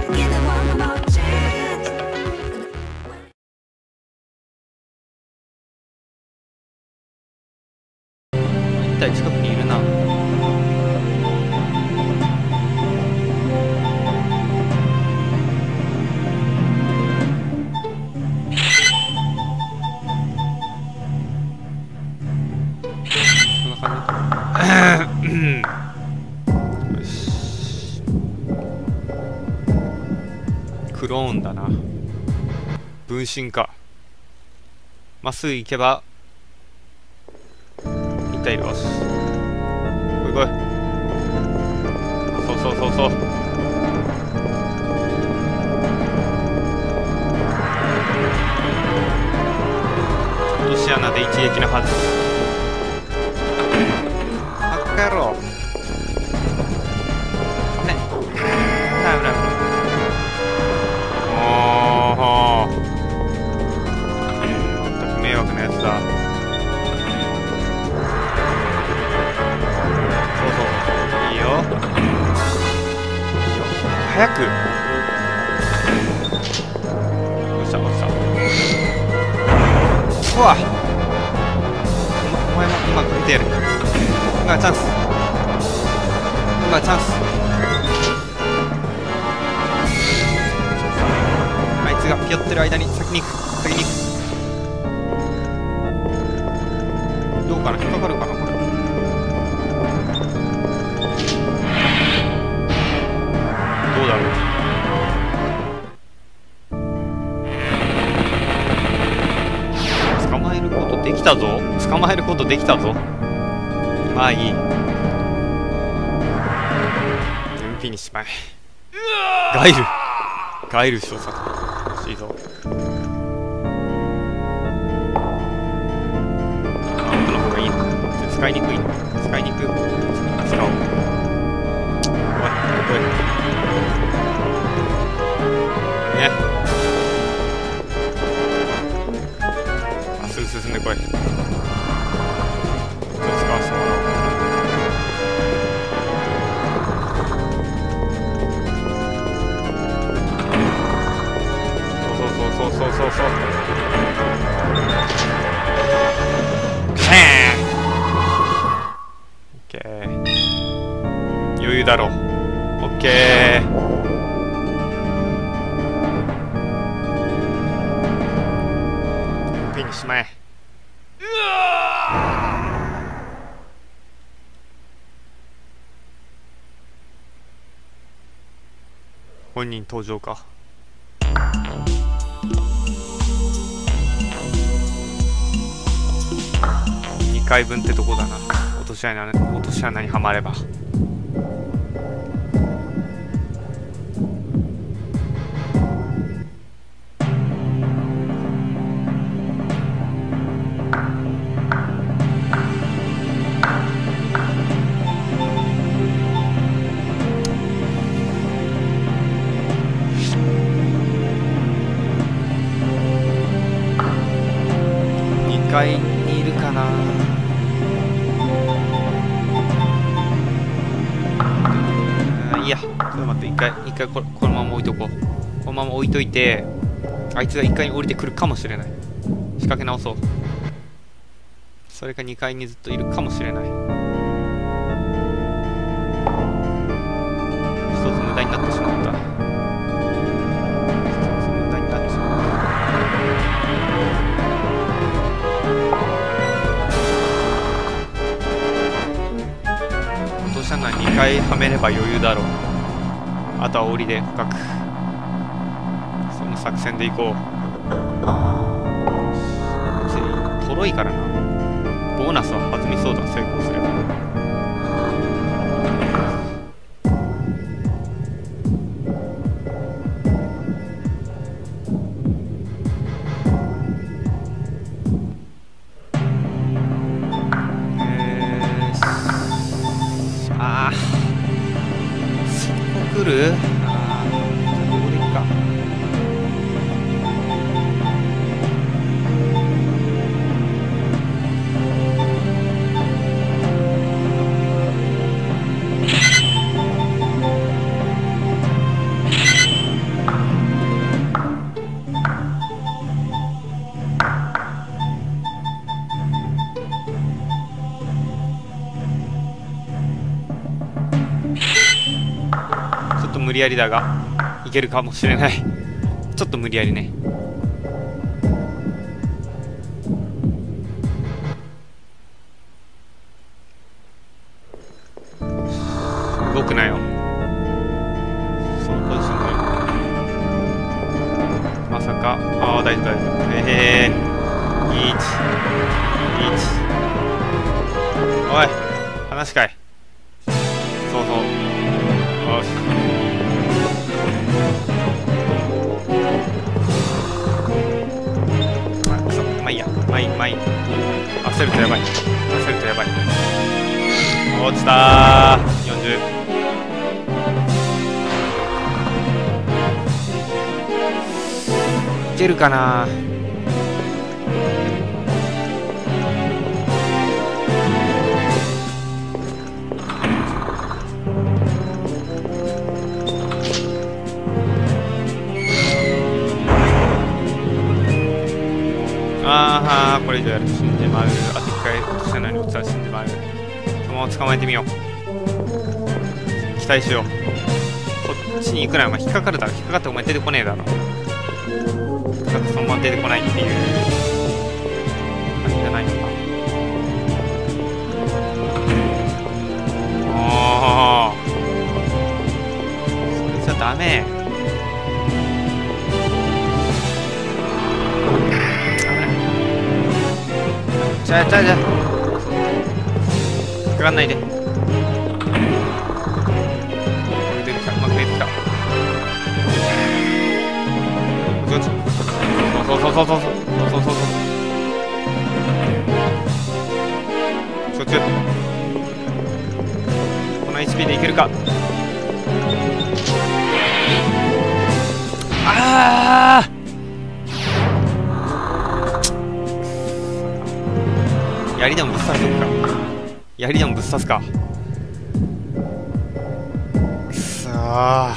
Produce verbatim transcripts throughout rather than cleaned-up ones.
一体近くにいるな。こんな感じ。よし。クローンだな。分身か。まっすぐ行けば一体いる。よし、来い来い。そうそうそうそう。落とし穴で一撃のはず。バカ野郎ね。ダメダメ。おー、全く迷惑なやつだ。そうそうそう、いいよいいよ、早く。落ちた落ちた。うわっ、お前も今かけてやる。今チャンス、今チャンス。あいつがピヨってる間に先に行く、先に行く。どうかな、引っかかるかなこれ。どうだろう。捕まえることできたぞ。捕まえることできたぞ。まあいい。 エムピー にしまえ。ガイルガイル少佐欲しいぞ。あ、奥の方がいいの。使いにくい。使いにくい。使おう。おいおいね。まっすぐ進んでこい。ちょっと使わせてもらおう。そうそうそうそうそうそう。シャーン。オッケー。余裕だろう。オッケー。ピンにしまえ。本人登場か。にかいぶんってとこだな。落とし穴、落とし穴にはまれば。にかいにいるかな。いや、ちょっと待って、一回一回ここのまま置いとこう。このまま置いといて、あいつがいっかいに降りてくるかもしれない。仕掛け直そう。それかにかいにずっといるかもしれない。一つ無駄になってしまった。一つ無駄になってしまった。落とし穴にかいはめれば余裕だろう。あとは檻で深く。その作戦でいこう。とろいからな。ボーナスは弾みそうだ、成功すれば。えー、ああ、そこ来る？ああ、ここでいいか。 無理やりだがいけるかもしれない。ちょっと無理やりね。動くなよ。そのポジションでまさか。ああ大丈夫大丈夫。ええー、いちいちおい話かい。そうそうよし。あくそ、まあいいや、まあいいまあいい。焦るとやばい、焦るとやばい。落ちたー。よんじゅういけるかな。あーはー、これ以上やると死んでまう。あといっかい落としたのに落ちたら死んでまう。そのまま捕まえてみよう。期待しよう。こっちに行くなら、まあ、引っかかるだろ。引っかかってお前出てこねえだろ。だってそのまま出てこないっていう感じじゃないのか。おー、それじゃダメ。じゃあじゃあじゃあ引っかかんないで。出てきた、うまく出てきた。そうそうそうそうそうそうそうそうそう。そっちこの エイチピー でいけるか。ああ槍でもぶっ刺すか。槍でもぶっ刺すか。くそー、あ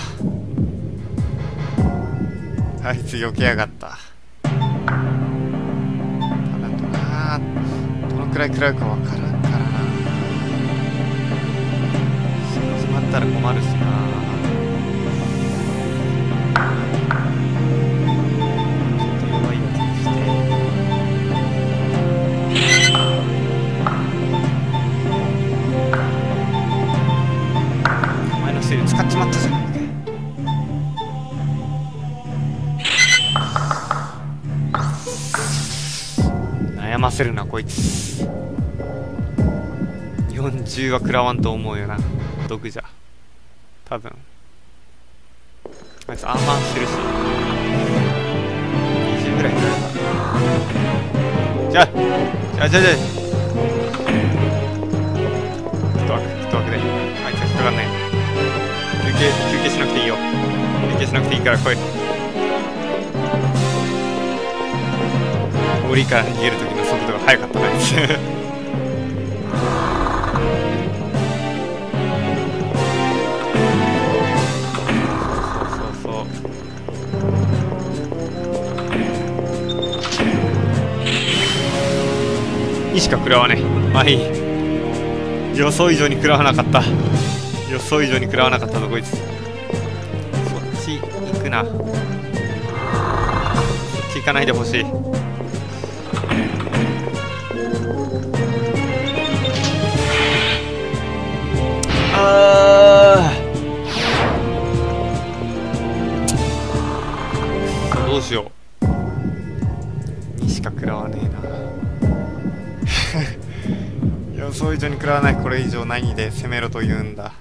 いつ避けやがった。ただとな、どのくらい食らうかわからんからな。死んじまったら困るしな。ちょっと弱いやつにして。使っちまったじゃないか。悩ませるなこいつ。よんじゅうは食らわんと思うよな、毒じゃ多分。あいつアーマーしてるしにじゅうぐらい食らうか。じゃあじゃあじゃあじゃあフットワークフットワークであいつは引っかかんない。休憩、休憩しなくていいよ。休憩しなくていいから来い。檻から逃げる時の速度が速かったなあいつ。そうそうそうにしか食らわねえ。まあいい。予想以上に食らわなかった。予想以上に食らわなかったぞこいつ。そっち行くな。そっち行かないでほしい。あーどうしよう。にしか食らわねえな。予想以上に食らわない。これ以上何で攻めろと言うんだ。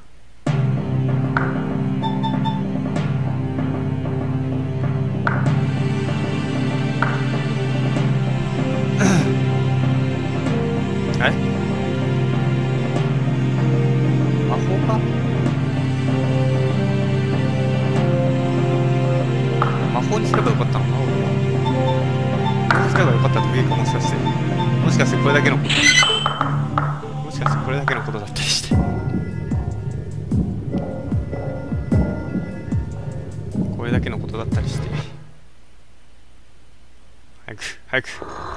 え魔法か。魔法にすればよかったのか。すればよかっただけか。もしかしてもしかしてこれだけのもしかしてこれだけのことだったりして。これだけのことだったりして。早く早く